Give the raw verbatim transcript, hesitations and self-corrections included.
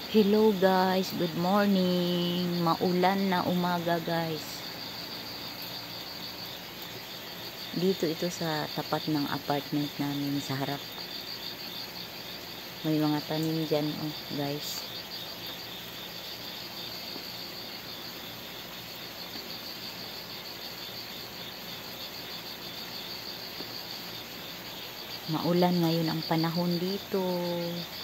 Hello guys, good morning. Maulan na umaga guys. Dito ito sa tapat ng apartment namin sa harap. May mga tanim dyan oh guys. Maulan ngayon ang panahon dito.